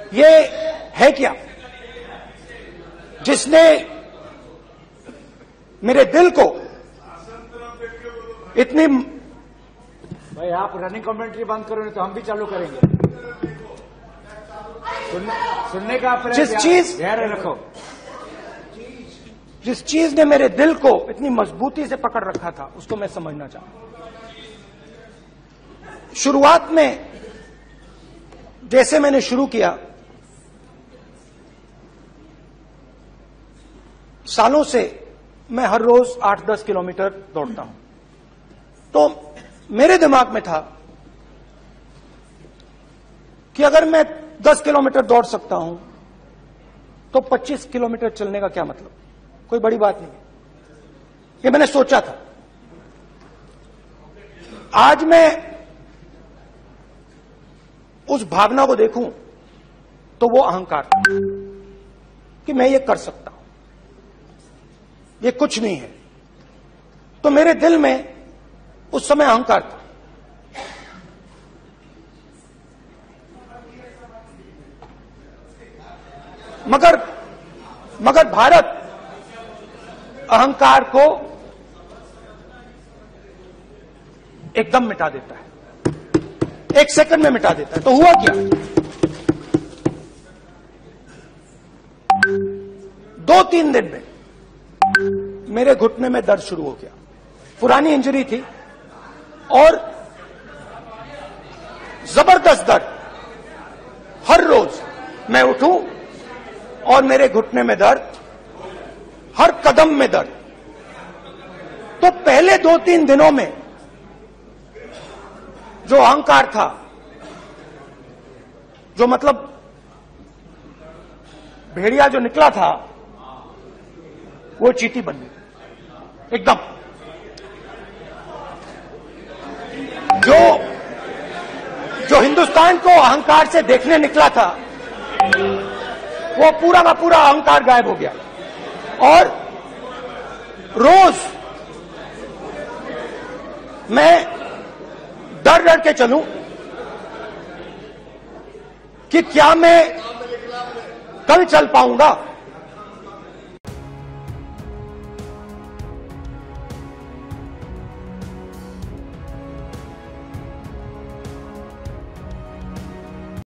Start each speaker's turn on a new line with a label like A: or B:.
A: ये है क्या जिसने मेरे दिल को इतनी।
B: भाई आप रनिंग कमेंट्री बंद करो नहीं तो हम भी चालू करेंगे। सुनने का धैर्य रखो।
A: जिस चीज ने मेरे दिल को इतनी मजबूती से पकड़ रखा था उसको मैं समझना चाहता हूं। शुरुआत में जैसे मैंने शुरू किया, सालों से मैं हर रोज 8-10 किलोमीटर दौड़ता हूं, तो मेरे दिमाग में था कि अगर मैं 10 किलोमीटर दौड़ सकता हूं तो 25 किलोमीटर चलने का क्या मतलब, कोई बड़ी बात नहीं है। ये मैंने सोचा था। आज मैं उस भावना को देखूं तो वो अहंकार कि मैं ये कर सकता हूं, ये कुछ नहीं है। तो मेरे दिल में उस समय अहंकार था। मगर भारत अहंकार को एकदम मिटा देता है, 1 सेकंड में मिटा देता है। तो हुआ क्या, 2-3 दिन में मेरे घुटने में दर्द शुरू हो गया। पुरानी इंजरी थी और जबरदस्त दर्द। हर रोज मैं उठूं और मेरे घुटने में दर्द, हर कदम में दर्द। तो पहले 2-3 दिनों में जो अहंकार था, जो मतलब भेड़िया जो निकला था, वो चींटी बन गई एकदम। जो हिंदुस्तान को अहंकार से देखने निकला था, वो पूरा का पूरा अहंकार गायब हो गया। और रोज मैं डर डर के चलूं कि क्या मैं कल चल पाऊंगा,